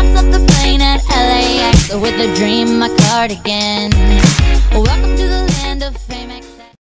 hops off the plane at LAX with a dream, my cardigan. Welcome to the land of fame.